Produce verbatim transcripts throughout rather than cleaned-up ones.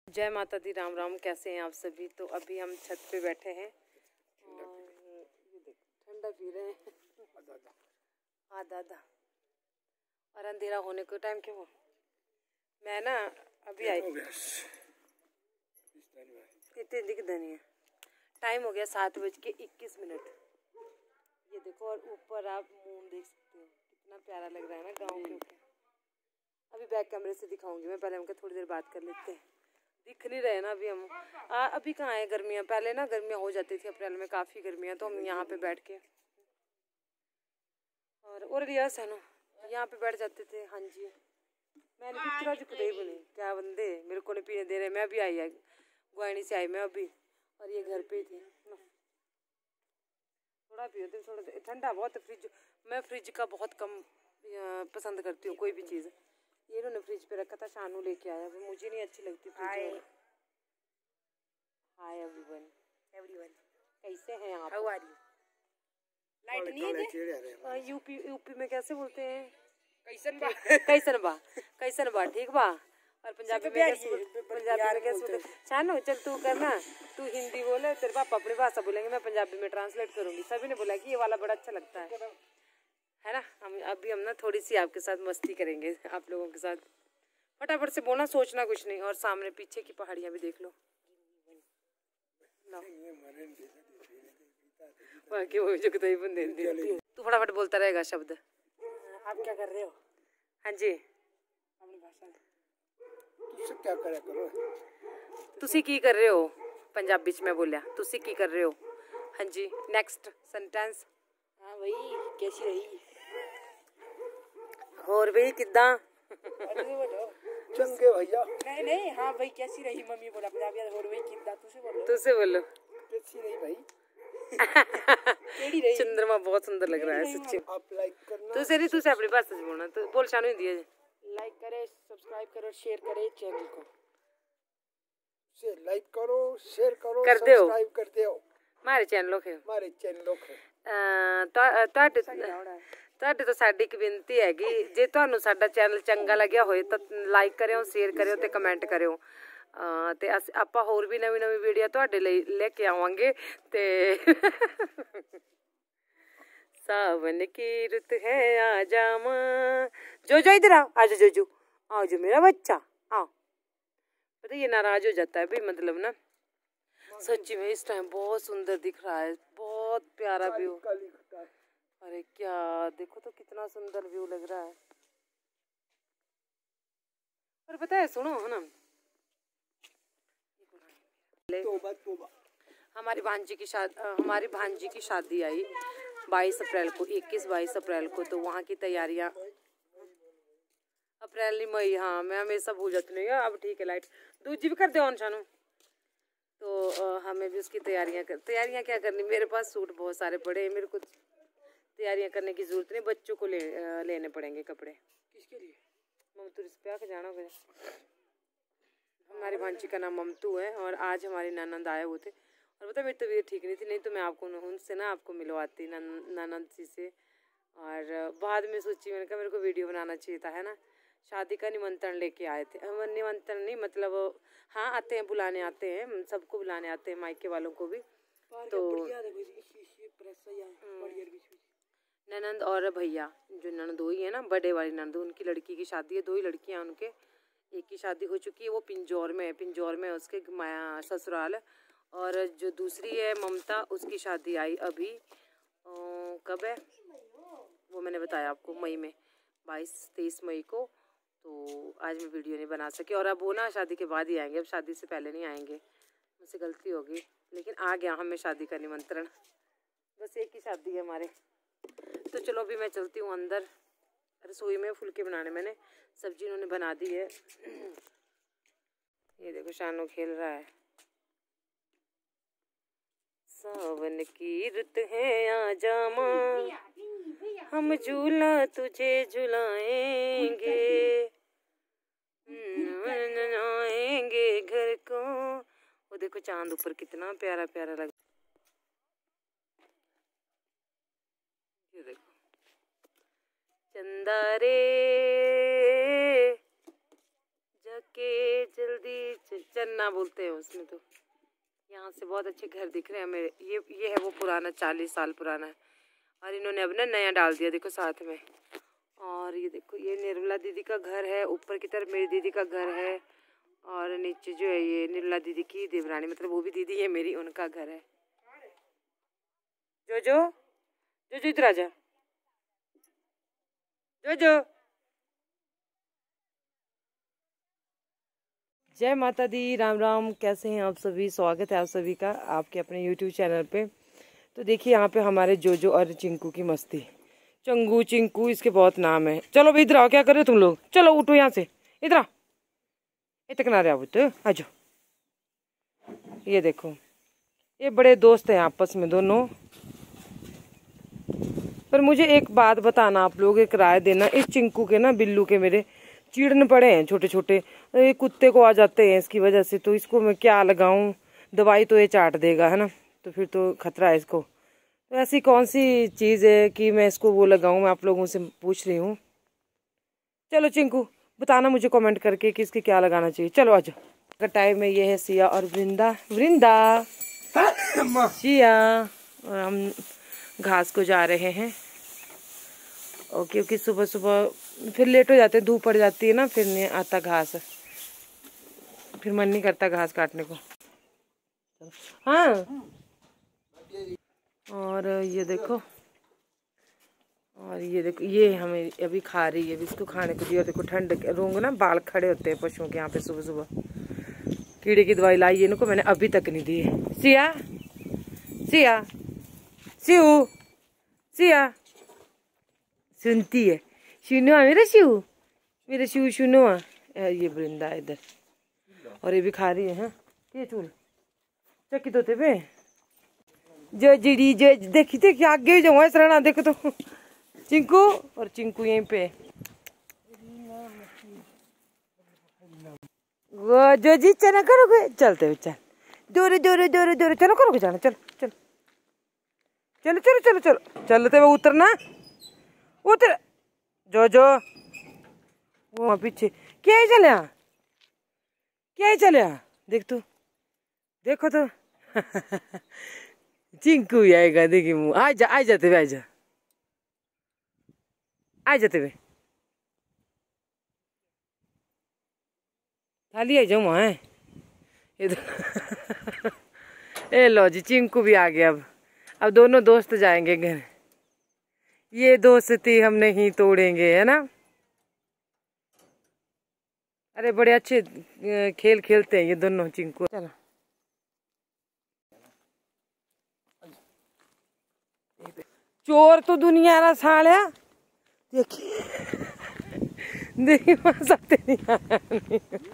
जय माता दी, राम राम। कैसे हैं आप सभी? तो अभी हम छत पे बैठे हैं और ठंडा पी रहे हैं आधा आधा। और अंधेरा होने को टाइम क्यों? मैं ना अभी आई इतनी दिखता नहीं है। टाइम हो गया सात बज के इक्कीस मिनट। ये देखो, और ऊपर आप मून देख सकते हो, कितना प्यारा लग रहा है ना गाँव के ऊपर। अभी बैक कैमरे से दिखाऊंगी मैं, पहले हमको थोड़ी देर बात कर लेते हैं। दिख नहीं रहे ना अभी हम। आ, अभी कहाँ है गर्मियाँ? पहले ना गर्मियाँ हो जाती थी अप्रैल में, काफ़ी गर्मियाँ, तो हम यहाँ पे बैठ के और और रियास है ना, यहाँ पे बैठ जाते थे। हाँ जी, मैंने कितना झुकते ही बने, क्या बंदे मेरे को नहीं पीने दे रहे। मैं अभी आई है गुआनी से आई मैं अभी, और ये घर पे ही थी। थोड़ा पियो तुम, थोड़ा ठंडा बहुत। फ्रिज मैं फ्रिज का बहुत कम पसंद करती हूँ कोई भी चीज़। ये इन्होंने फ्रिज पे रखा था, शानू लेके आया, वो मुझे नहीं अच्छी लगती फ्रिज। हाय एवरीवन, एवरीवन कैसे हैं आप? How are you? लाइट नहीं है यूपी यूपी में कैसे बोलते हैं? कैसन बा कैसन बा कैसन बा ठीक बा। और पंजाबी में कैसे पंजाबी में कैसे बोलते? शानू चल तू करना, तू हिंदी बोले, तेरे पापा अपनी भाषा बोलेंगे, मैं पंजाबी में ट्रांसलेट करूंगी। सभी ने बोला कि ये वाला बड़ा अच्छा लगता है है ना। हम अभी हम ना थोड़ी सी आपके साथ मस्ती करेंगे, आप लोगों के साथ। फटाफट से बोलना, सोचना कुछ नहीं। और सामने पीछे की पहाड़ियाँ भी देख लो। बाकी वो जो कतई बंदे तू फटाफट बोलता रहेगा शब्द। आप क्या कर रहे हो? हाँ जी, अपनी भाषा में तुसी क्या करे करो? तुसी की कर रहे हो? पंजाबी च मैं बोलिया, तुसी की कर रहे हो? हाँ जी, नेक्स्ट सेंटेंस। हाँ भाई कैसी रही? और भाई किदा? चंगे भैया। नहीं नहीं, हाँ भाई कैसी रही? मम्मी बोला पंजाबी। और भाई किदा? तुसी बोलो, तुसी बोलो। कैसी रही भाई? रही? चंद्रमा बहुत सुंदर लग रहा है सच्ची। आप लाइक करना। तुसे नहीं, तुसे अपनी भाषा से बोलना। तो बोल शानू हिंदी है। लाइक करे, सब्सक्राइब करो, शेयर करे चैनल को। से लाइक करो, शेयर करो, सब्सक्राइब कर दो हमारे चैनलों के हमारे चैनलों के ਤੁਹਾਡੇ ਤੁਹਾਡੇ ਤੋਂ ਸਾਡੀ ਇੱਕ ਬੇਨਤੀ ਹੈਗੀ, ਜੇ ਤੁਹਾਨੂੰ ਸਾਡਾ ਚੈਨਲ ਚੰਗਾ ਲੱਗਿਆ ਹੋਏ ਤਾਂ ਲਾਈਕ ਕਰਿਓ, ਸ਼ੇਅਰ ਕਰਿਓ ਤੇ ਕਮੈਂਟ ਕਰਿਓ। ਤੇ ਅਸੀਂ ਆਪਾਂ ਹੋਰ ਵੀ ਨਵੀਂ ਨਵੀਂ ਵੀਡੀਓ ਤੁਹਾਡੇ ਲਈ ਲੈ ਕੇ ਆਵਾਂਗੇ। ਤੇ सावन की रुत है आ जामा, जो जो इधर आओ, आज जो जो आओ, जो मेरा बच्चा आओ। पता ये नाराज हो जाता है भी, मतलब ना सच्ची में इस टाइम बहुत सुंदर दिख रहा है, बहुत प्यारा व्यू। अरे क्या देखो तो कितना सुंदर व्यू लग रहा है। पर पता है, सुनो है ना, हमारी भांजी की शादी हमारी भांजी की शादी आई बाईस अप्रैल को, इक्कीस बाईस अप्रैल को। तो वहाँ की तैयारियाँ अप्रैल नहीं मई, हाँ मैं हमेशा भूल जाती हूँ। अब ठीक है, लाइट दूजी भी कर दो ऑन शानू। तो आ, हमें भी उसकी तैयारियाँ कर तैयारियाँ क्या करनी, मेरे पास सूट बहुत सारे पड़े हैं, मेरे को तैयारियाँ करने की जरूरत नहीं। बच्चों को ले आ, लेने पड़ेंगे कपड़े। किसके लिए? ममतू रिश्ते आके जाना होगा। हमारी भांजी का नाम ममतू है और आज हमारी ननंद आए हुए थे। और पता मेरी तबीयत ठीक नहीं थी, नहीं तो मैं आपको उनसे ना आपको मिलवाती ननंद जी से। और बाद में सोची, मैंने कहा मेरे को वीडियो बनाना चाहिए था, है ना। शादी का निमंत्रण लेके आए थे, निमंत्रण नहीं मतलब हाँ आते हैं, बुलाने आते हैं, सबको बुलाने आते हैं, मायके वालों को भी। तो ननंद और भैया, जो ननंद हुई है ना, बड़े वाली ननंद, उनकी लड़की की शादी है। दो ही लड़कियाँ उनके, एक की शादी हो चुकी है, वो पिंजौर में है, पिंजौर में उसके माया ससुराल। और जो दूसरी है ममता, उसकी शादी आई अभी कब है वो मैंने बताया आपको, मई में, बाईस तेईस मई को। तो आज मैं वीडियो नहीं बना सकी। और अब वो ना शादी के बाद ही आएंगे, अब शादी से पहले नहीं आएंगे, मुझसे गलती होगी। लेकिन आ गया हमें शादी का निमंत्रण, बस एक ही शादी है हमारे। तो चलो अभी मैं चलती हूँ अंदर, रसोई में फुलके बनाने। मैंने सब्जी उन्होंने बना दी है। ये देखो शानू खेल रहा है। सावन की रुत है आ जामा, हम झूला तुझे झुलाएंगे, आएंगे घर को। वो देखो चांद ऊपर कितना प्यारा प्यारा लग, ये देखो चंदा रे जाके जल्दी चन्ना बोलते हैं उसमें। तो यहाँ से बहुत अच्छे घर दिख रहे हैं मेरे। ये ये है वो पुराना, चालीस साल पुराना है, और इन्होंने अब ना नया डाल दिया देखो साथ में। और ये देखो ये निर्मला दीदी का घर है, ऊपर की तरफ मेरी दीदी का घर है, और नीचे जो है ये निर्मला दीदी की देवरानी, मतलब वो भी दीदी है मेरी, उनका घर है। जो जो जो जो इधर आ जा, जो जो। जय माता दी, राम राम। कैसे हैं आप सभी? स्वागत है आप सभी का आपके अपने यूट्यूब चैनल पे। तो देखिए यहाँ पे हमारे जोजो और चिंकू की मस्ती। चंगू चिंकू इसके बहुत नाम है। चलो भाई इधर आओ, क्या कर रहे हो तुम लोग? चलो उठो यहाँ से, इधर आओ, इतने किनारे आओ तो आ जाओ। ये देखो ये बड़े दोस्त हैं आपस में दोनों। पर मुझे एक बात बताना आप लोग, एक राय देना। इस चिंकू के ना, बिल्लू के मेरे चीड़न पड़े हैं छोटे छोटे, ये कुत्ते को आ जाते हैं इसकी वजह से। तो इसको मैं क्या लगाऊं? दवाई तो ये चाट देगा है ना, तो फिर तो खतरा है इसको। तो ऐसी कौन सी चीज़ है कि मैं इसको वो लगाऊं? मैं आप लोगों से पूछ रही हूँ। चलो चिंकू बताना मुझे कमेंट करके कि इसके क्या लगाना चाहिए। चलो आ जाओ। अगर टाइम में ये है सिया और वृंदा, वृंदा सिया, और हम घास को जा रहे हैं। और क्योंकि सुबह सुबह फिर लेट हो जाते हैं, धूप पड़ जाती है ना, फिर नहीं आता घास, फिर मन नहीं करता घास काटने को। हाँ और ये देखो, और ये देखो ये हमें अभी खा रही है, अभी इसको खाने को दिया। देखो ठंड रोंग ना, बाल खड़े होते हैं पशुओं के यहाँ पे सुबह सुबह। कीड़े की दवाई लाई है इनको मैंने, अभी तक नहीं दी है। सिया सिया शिव सिया सुनती है। सुनो मेरा शिव, मेरा शिव सुनो। ये वृंदा इधर, और ये भी खा रही है। हाँ ये चूल चक्की तो पे जो जिड़ी जो देखी देखी आगे जाऊँ इस तरह। देखो तो चिंकू, और चिंकू यहीं पे वो जो जी चना करोगे। चलते हुए चल, दूर दूर दूर दूर चलो करोगे जाना। चलो चलो चलो चलो चलो चलो चलते हुए उतरना, उतर जो जो वो पीछे क्या ही चले, क्या ही चले। देख तू, देखो तो चिंकू ही आएगा। देखी मुँह आ जा, आ जाते हुए आ जा, आ जाते हुए थाली आ जाऊँ वहाँ है। ए लो जी चिंकू भी आ गया। अब अब दोनों दोस्त जाएंगे घर। ये दोस्ती हम नहीं तोड़ेंगे है ना। अरे बड़े अच्छे खेल खेलते हैं ये दोनों चिंकू। चलो चोर तो दुनिया रा साड़िया। देखिए देखिए वहां सकते नहीं।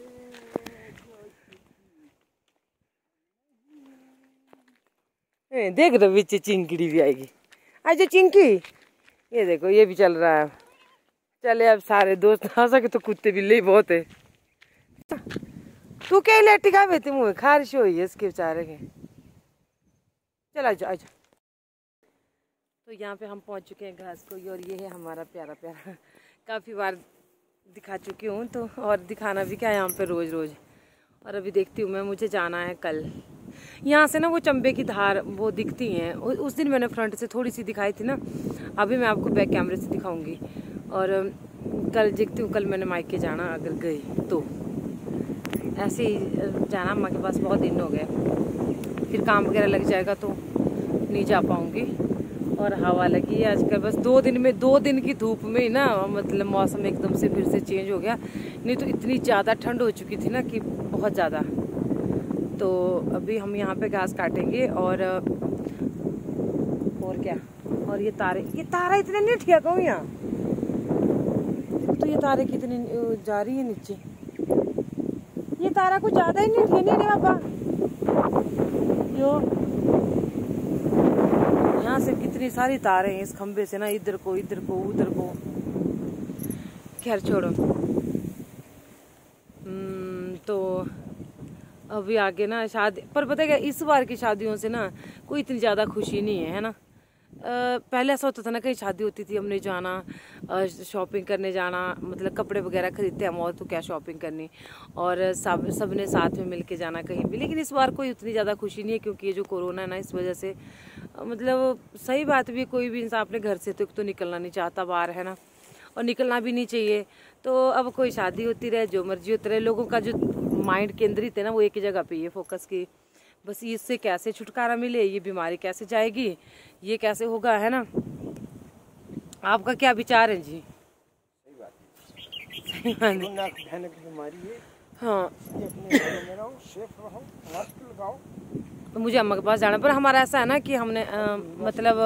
देख रहे बीच चिंकड़ी भी आएगी। आज चिंकी ये देखो ये भी चल रहा है। चले अब सारे दोस्त आ सके तो कुत्ते बिल्ले ही बहुत है। तू क्या लेटी खा बेती मुँह खारिश हुई है इसके बेचारे के। चल आजा आजा। तो यहाँ पे हम पहुँच चुके हैं घास को, और ये है हमारा प्यारा प्यारा। काफ़ी बार दिखा चुकी हूँ तो, और दिखाना भी क्या यहाँ पे रोज़ रोज़। और अभी देखती हूँ मैं, मुझे जाना है कल। यहाँ से ना वो चंबे की धार वो दिखती हैं। उस दिन मैंने फ्रंट से थोड़ी सी दिखाई थी ना, अभी मैं आपको बैक कैमरे से दिखाऊंगी। और कल देखती हूँ, कल मैंने मायके जाना अगर गई तो। ऐसे ही जाना अम्मा के पास, बहुत दिन हो गए, फिर काम वगैरह लग जाएगा तो नहीं जा पाऊँगी। और हवा लगी है आजकल, बस दो दिन में, दो दिन की धूप में ही ना मतलब मौसम एकदम से फिर से चेंज हो गया। नहीं तो इतनी ज़्यादा ठंड हो चुकी थी ना कि बहुत ज़्यादा। तो अभी हम यहाँ पे घास काटेंगे और और क्या। और ये तारे, ये तारा इतने नहीं ठिया कहूँ यहाँ। तो ये तारे कितने जा रही है नीचे। ये तारा कुछ ज़्यादा ही नहीं ठिया नहीं रे बाबा। यो यहाँ से कितनी सारी तारे हैं इस खंबे से ना, इधर को इधर को उधर को। खैर छोड़ो। तो अभी आगे ना शादी, पर पता है क्या, इस बार की शादियों से ना कोई इतनी ज़्यादा खुशी नहीं है, है ना। पहले ऐसा होता था ना, कहीं शादी होती थी हमने जाना शॉपिंग करने जाना, मतलब कपड़े वगैरह खरीदते हम और तो क्या शॉपिंग करनी, और सब सब ने साथ में मिल के जाना कहीं भी। लेकिन इस बार कोई उतनी ज़्यादा खुशी नहीं है क्योंकि ये जो कोरोना है ना, इस वजह से मतलब सही बात भी, कोई भी इंसान अपने घर से तो एक तो निकलना नहीं चाहता बाहर, है ना, और निकलना भी नहीं चाहिए। तो अब कोई शादी होती रहे, जो मर्जी होती रहे, लोगों का जो माइंड केंद्रित है ना वो एक ही जगह पे ये फोकस की बस इससे कैसे छुटकारा मिले, ये बीमारी कैसे जाएगी, ये कैसे होगा, है ना। आपका क्या विचार है जी? सही बात है, सही बात है। बीमारी है, हाँ, अपने घर में रहो, सेफ रहो, मास्क लगाओ। तो मुझे अम्मा के पास जाना, पर हमारा ऐसा है ना कि हमने आ, मतलब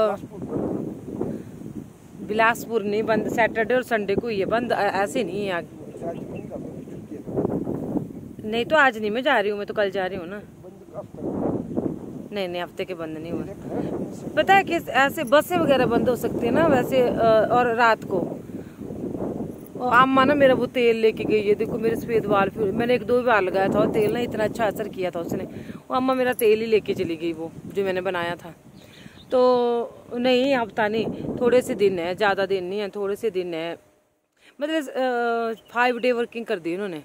बिलासपुर नहीं बंद, सैटरडे और संडे को ये बंद, ऐसे नहीं है। नहीं तो आज नहीं मैं जा रही हूँ, मैं तो कल जा रही हूँ ना। नहीं नहीं, हफ्ते के बंद नहीं हुए। पता है कि ऐसे बसें वगैरह बंद हो सकती है ना वैसे, और रात को अम्मा ना मेरा वो तेल लेके गई है, देखो मेरे सफेद बाल, फिर मैंने एक दो बार लगाया था और तेल ना इतना अच्छा असर किया था उसने। वो अम्मा मेरा तेल ही लेके चली गई, वो जो मैंने बनाया था। तो नहीं, हफ्ता नहीं, थोड़े से दिन है, ज़्यादा दिन नहीं है, थोड़े से दिन है, मतलब फाइव डे वर्किंग कर दी उन्होंने,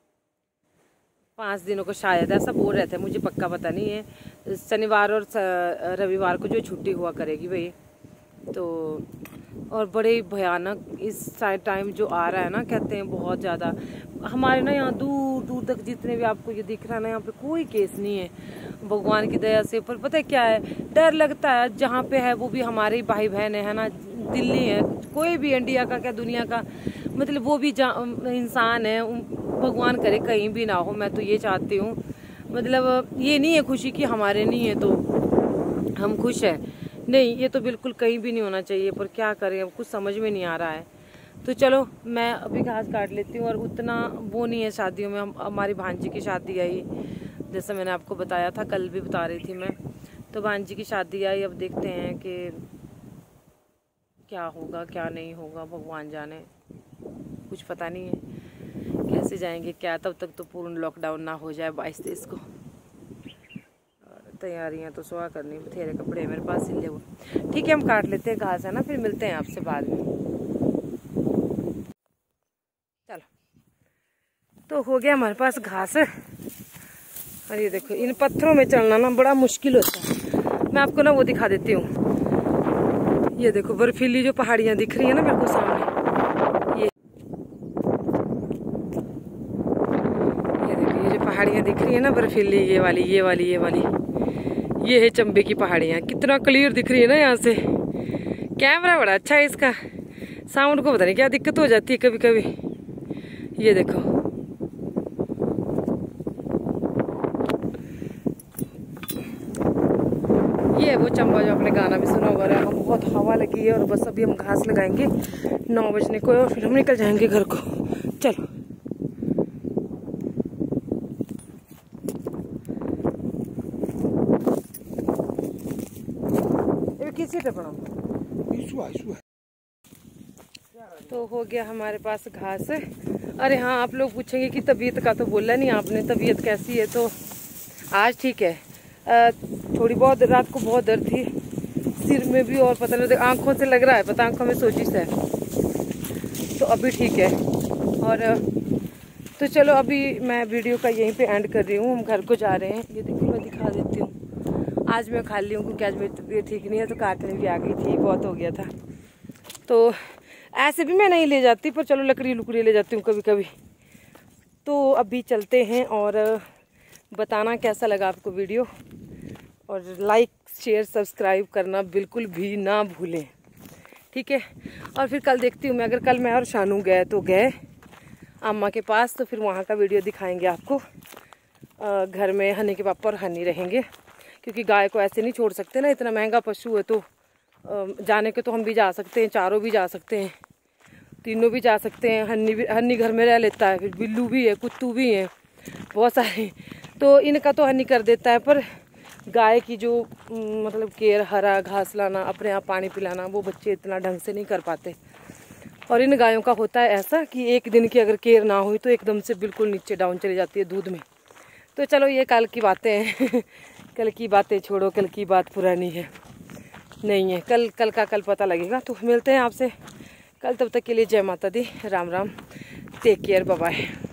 पाँच दिनों को शायद, ऐसा बोल रहे थे, मुझे पक्का पता नहीं है। शनिवार और रविवार को जो छुट्टी हुआ करेगी भाई। तो और बड़े भयानक इस टाइम जो आ रहा है ना, कहते हैं बहुत ज़्यादा। हमारे ना यहाँ दूर दूर तक जितने भी आपको ये दिख रहा है ना, यहाँ पे कोई केस नहीं है भगवान की दया से। पर पता है क्या है, डर लगता है, जहाँ पे है वो भी हमारे भाई बहन है ना, दिल्ली है, कोई भी इंडिया का क्या दुनिया का, मतलब वो भी इंसान है, भगवान करे कहीं भी ना हो। मैं तो ये चाहती हूँ, मतलब ये नहीं है खुशी कि हमारे नहीं है तो हम खुश हैं, नहीं, ये तो बिल्कुल कहीं भी नहीं होना चाहिए। पर क्या करें, अब कुछ समझ में नहीं आ रहा है। तो चलो मैं अभी घास काट लेती हूँ, और उतना वो नहीं है शादियों में। हम हमारी भांजी की शादी आई, जैसा मैंने आपको बताया था, कल भी बता रही थी मैं, तो भांजी की शादी आई। अब देखते हैं कि क्या होगा क्या नहीं होगा, भगवान जाने, कुछ पता नहीं है कैसे जाएंगे क्या। तब तक तो पूर्ण लॉकडाउन ना हो जाए बाईस तेईस को। तैयारियां तो सुबह करनी, बथेरे कपड़े मेरे पास सिले हुए। ठीक है, हम काट लेते हैं घास, है ना, फिर मिलते हैं आपसे बाद में। चलो, तो हो गया हमारे पास घास, और ये देखो इन पत्थरों में चलना ना बड़ा मुश्किल होता है। मैं आपको ना वो दिखा देती हूँ, ये देखो बर्फीली जो पहाड़ियाँ दिख रही है ना मेरे को सामने, ये ये देखो ये जो पहाड़ियाँ दिख रही है ना बर्फीली, ये वाली ये वाली ये वाली ये है चंबे की पहाड़ियाँ। कितना क्लियर दिख रही है ना यहाँ से, कैमरा बड़ा अच्छा है इसका। साउंड को पता नहीं क्या दिक्कत हो जाती है कभी कभी। ये देखो, ये वो चंबा जो आपने गाना भी सुना होगा। हम बहुत हवा लगी है, और बस अभी हम घास लगाएंगे नौ बजने को, और फिर हम निकल जाएंगे घर को। चलो, किसी पे पड़ा तो हो गया हमारे पास घास। अरे हाँ, आप लोग पूछेंगे कि तबीयत का तो बोला नहीं आपने, तबीयत कैसी है? तो आज ठीक है, आ, थोड़ी बहुत रात को बहुत दर्द थी सिर में भी, और पता नहीं आंखों से लग रहा है, पता आंखों में सोजिश है, तो अभी ठीक है। और तो चलो अभी मैं वीडियो का यहीं पे एंड कर रही हूँ, हम घर को जा रहे हैं। ये देखिए मैं दिखा देती हूँ, आज मैं खा ली हूँ क्योंकि आज मेरी तबीयत ठीक नहीं है, तो काटने भी आ गई थी, बहुत हो गया था। तो ऐसे भी मैं नहीं ले जाती, पर चलो लकड़ी लुकड़ी ले जाती हूँ कभी कभी। तो अभी चलते हैं, और बताना कैसा लगा आपको वीडियो, और लाइक शेयर सब्सक्राइब करना बिल्कुल भी ना भूलें, ठीक है। और फिर कल देखती हूँ मैं, अगर कल मैं और शानू गए तो गए अम्मा के पास, तो फिर वहाँ का वीडियो दिखाएंगे आपको। घर में हनी के पापा और हनी रहेंगे, क्योंकि गाय को ऐसे नहीं छोड़ सकते ना, इतना महंगा पशु है। तो जाने के तो हम भी जा सकते हैं, चारों भी जा सकते हैं, तीनों भी जा सकते हैं। हन्नी भी, हन्नी घर में रह लेता है, फिर बिल्लू भी है, कुत्तू भी हैं, बहुत सारे। तो इनका तो हन्नी कर देता है, पर गाय की जो मतलब केयर, हरा घास लाना, अपने आप पानी पिलाना, वो बच्चे इतना ढंग से नहीं कर पाते। और इन गायों का होता है ऐसा कि एक दिन की अगर केयर ना हुई तो एकदम से बिल्कुल नीचे डाउन चली जाती है दूध में। तो चलो ये कल की बातें हैं कल की बातें छोड़ो, कल की बात पुरानी है। नहीं है। कल कल का कल पता लगेगा। तो मिलते हैं आपसे कल, तब तक के लिए जय माता दी, Ram Ram, take care, bye bye.